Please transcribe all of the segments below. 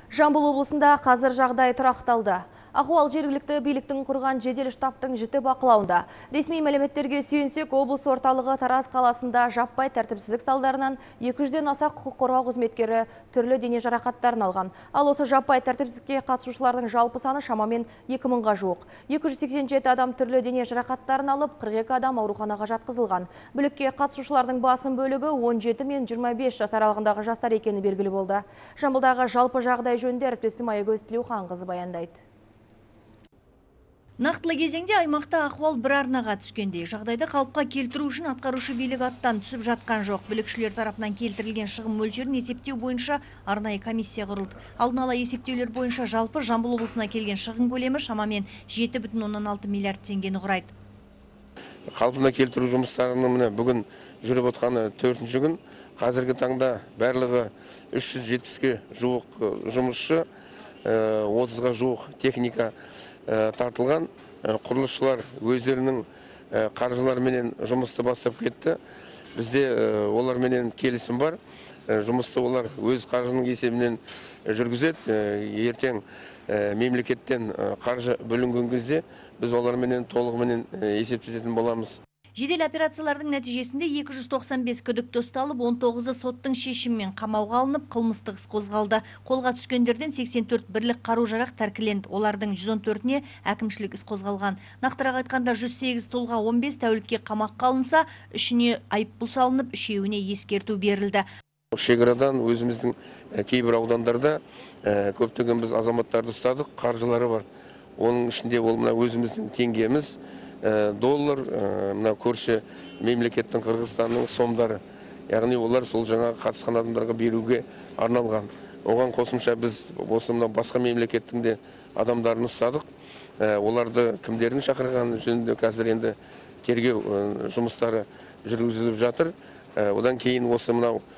Жамбыл облысында қазір жағдай тұрақталды. Ахуал жергілікті биліктің құрған жедел штабтың жіті бақылауында. Ресми мәліметтерге сүйенсек, облыс орталығы Тараз қаласында жаппай тәртіпсіздік салдарынан 200-ден аса құқық қорғау қызметкері түрлі дене жарақаттарын алған. Ал осы жаппай тәртіпсіздікке қатысушылардың жалпы саны шамамен 2000-ға жуық. 287 адам түрлі дене жарақаттарын алып, 42 адам ауруханаға жатқызылған. Бүлікке қатысушылардың басым бөлігі 17 мен 25 жас аралығындағы жастар екені белгілі болды. Жамбылдағы жалпы жағдай жөнінде әріптесім Аягөз Тілеуханқызы баяндайды. Нақтылы кезеңде аймақта ахуал бір арнаға түскендей. Жағдайды қалыпқа келтіру үшін атқарушы билік аттан түсіп жатқан жоқ. Бүлікшілер тарапынан келтірілген шығын мөлшерін есептеу бойынша арнайы комиссия құрылды. Алдын ала есептеулер бойынша жалпы Жамбыл облысына келген шығын көлемі шамамен 7,16 миллиард теңгені құрайды. Қалпына келтіру жұмыстарының бүгін жүріп отқаны 4-ші күн. Қазіргі таңда барлығы 370-ге жуық жұмысшы, 30-ға жуық техника тартылған. Құрылысшылар өздерінің қаржыларменен жұмысты бастап кетті. Бізде оларменен келісім бар. Жұмысты олар өз қаржының есебінен жүргізеді. Ертең мемлекеттен қаржы бөлінген кезде біз оларменен толығымен есептесетін боламыз. Жедел операциялардың нәтижесінде 295 күдікті ұсталып, 19-ы соттың шешімімен қамауға алынып, қылмыстық іс қозғалды. Қолға түскендерден 84 бірлік қару-жарақ тәркіленді. Олардың 114-не әкімшілік іс қозғалған. Нақтырақ айтқанда 108 тұлға 15 тәулікке қамаққа алынса, 3-не айыппұл салынып, 3-еуіне ескерту берілді. Шекарадан өзіміздің кейбір аудандарда көптеген біз азаматтарды ұстадық, қаржылары бар. Оның ішінде ол өзіміздің теңгеміз, доллар, көрші мемлекеттің Қырғызстанның сомдары. Яғни олар сол жаңа қатысқан адамдарға беруге арналған. Оған қосымша біз басқа мемлекеттің де адамдарын ұстадық. Оларды кімдердің шақырған жөнінде қазір енді тергеу жұмыстары жүргізіліп жатыр. Одан кейін осы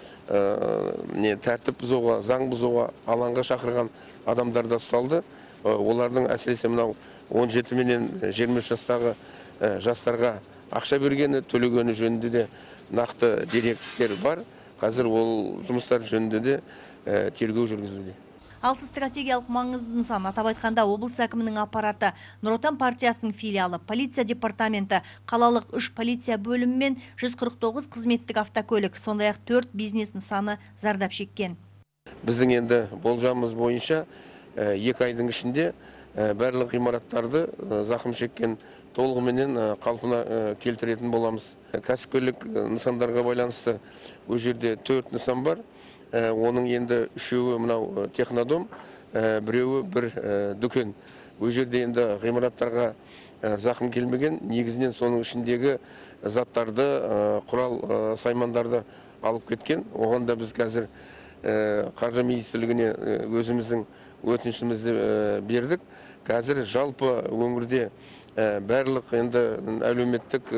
тәртіп бұзуға, заң бұзуға, алаңға шақырған адамдар да ұсталды. Олардың әсіресе 17 менен 23 жастағы жастарға ақша бергені, төлегені жөнінде де нақты деректер бар. Қазір ол жұмыстар жөнінде де тергеу жүргізілуде. 6 стратегиялық маңызды нысан, атап айтқанда облыс әкімінің аппараты, Нұр Отан партиясының филиалы, полиция департаменті, қалалық 3 полиция бөлімі мен 149 қызметтік автокөлік, сондай-ақ 4 бизнес нысаны зардап шеккен. Біздің енді болжамымыз бойынша 2 айдың ішінде барлық ғимараттарды зақым шеккен толығыменен қалпына келтіретін боламыз. Кәсіпкерлік нысандарға байланысты ол жерде 4 нысан бар. Оның енді 3-еуі технодом, 1-еуі бір дүкен. Ол жерде енді ғимараттарға зақым келмеген, негізінен соның ішіндегі заттарды, құрал саймандарды алып кеткен. Оған да біз қазір Қаржы министрлігіне өзіміздің өтінішімізді бердік. Қазір жалпы өңірде барлық енді әлеуметтік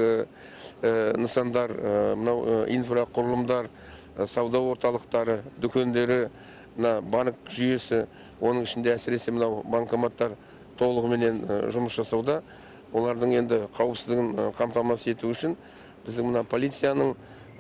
нысандар, инфрақұрылымдар, сауда орталықтары, дүкендері, банк жүйесі, оның ішінде әсіресе банкоматтар толығыменен жұмыс жасауда. Олардың енді қауіпсіздігін қамтамасыз ету үшін біздің полицияның,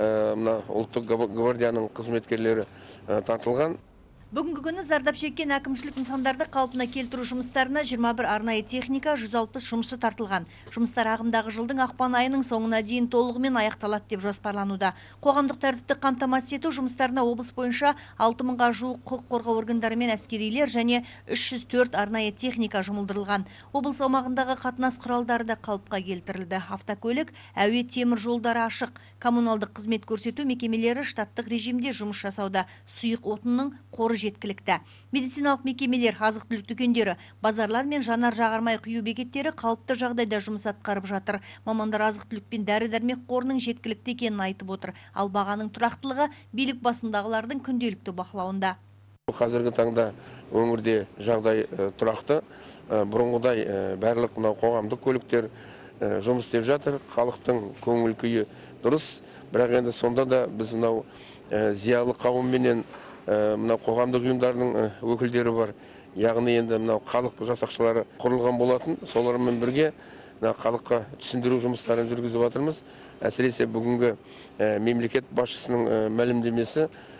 ұлттық гвардияның қызметкерлері тартылған. Бүгінгі күні зардап шеккен әкімшілік нысандарды қалпына келтіру жұмыстарына 21 арнайы техника, 160 жұмысшы тартылған. Жұмыстар ағымдағы жылдың ақпан айының соңына дейін толығымен аяқталады деп жоспарлануда. Қоғамдық тәртіпті қамтамасыз ету жұмыстарына облыс бойынша 6000-ға жуық құқық қорғау органдары мен әскерилер және 304 арнайы техника жұмылдырылған. Облыс аумағындағы қатынас құралдары да қалыпқа келтірілді. Автокөлік, әуе темір жолдары ашық. Коммуналдық қызмет көрсету мекемелері штаттық режимде жұмыс жасауда. Сұйық отынның қоры жеткілікті. Медициналық мекемелер, азық-түлік дүкендері, базарлар мен жанар-жағармай құю бекеттері қалыпты жағдайда жұмыс атқарып жатыр. Мамандар азық-түлік пен дәрі-дәрмек қорының жеткілікті екенін айтып отыр. Ал бағаның тұрақтылығы билік басындағылардың күнделікті бақылауында. Қазіргі таңда өңірде жағдай тұрақты. Бұрынғыдай барлық қоғамдық көліктер жұмыс істеп жатыр. Халықтың көңіл күйі дұрыс. Бірақ енді сонда да біз зиялы қауымменен қоғамдық ұйымдардың өкілдері бар. Яғни енді халық жасақшылары құрылған болатын. Солармен бірге халыққа түсіндіру жұмыстарын жүргізіп жатырмыз. Әсіресе бүгінгі мемлекет басшысының мәлімдемесі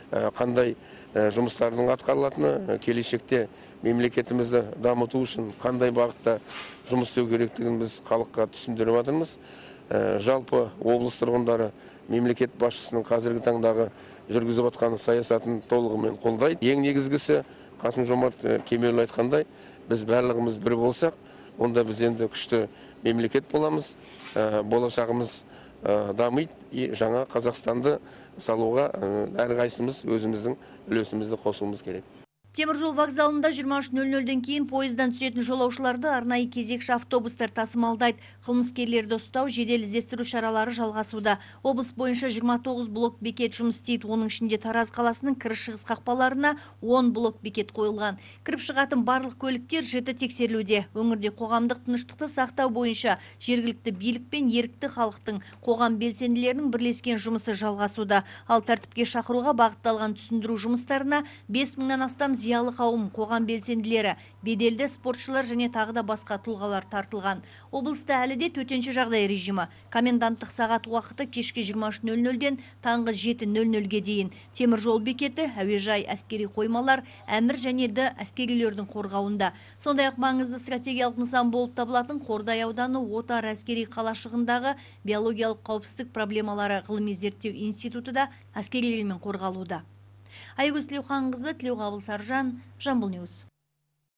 қандай жұмыстардың атқарылатыны, келешекте мемлекетімізді дамыту үшін қандай бағытта жұмыс істеу керектігін біз халыққа түсіндіріп жатырмыз. Жалпы облыс тұрғындары мемлекет басшысының қазіргі таңдағы жүргізіп жатқан саясатын толығымен қолдайды. Ең негізгісі Қасым-Жомарт Кемелұлы айтқандай, біз барлығымыз бір болсақ, онда біз енді күшті мемлекет боламыз, болашағымыз дамиды, жаңа Қазақстанды салуға әрқайсымыз өзіміздің үлесімізді қосуымыз керек. Теміржол вокзалында 23:00-ден кейін пойыздан түсетін жолаушыларды арнайы кезекші автобустар тасымалдайды. Қылмыскерлерді ұстау, жедел іздестіру шаралары жалғасуда. Облыс бойынша 29 блок бекет жұмыс істейді. Оның ішінде Тараз қаласының кіріс-шығыс қақпаларына 10 блок бекет қойылған. Кіріп шығатын барлық көліктер жіті тексерілуде. Өңірде қоғамдық тыныштықты сақтау бойынша жергілікті билік пен ерікті халықтың, қоғам белсенділерінің бірлескен жұмысы жалғасуда. Ал тәртіпке шақыруға бағытталған түсіндіру жұмыстарына 5000-нан астам зиялы қауым, қоғам белсенділері, беделді спортшылар және тағы да басқа тұлғалар тартылған. Облыста әлі де төтенше жағдай режимі. Коменданттық сағат уақыты кешке 23:00-ден таңғы 7:00-ге дейін. Темір жол бекеті, әуежай, әскери қоймалар, әмір және ді әскерилердің қорғауында. Сондай-ақ маңызды стратегиялық нысан болып табылатын Қордай ауданы Отар әскери қалашығындағы биологиялық қауіпсіздік проблемалары ғылыми зерттеу институты да әскерилермен қорғалуда. Айгүл Тілеуханқызы, Тілеуқабыл Саржан, Жамбыл Ньюс.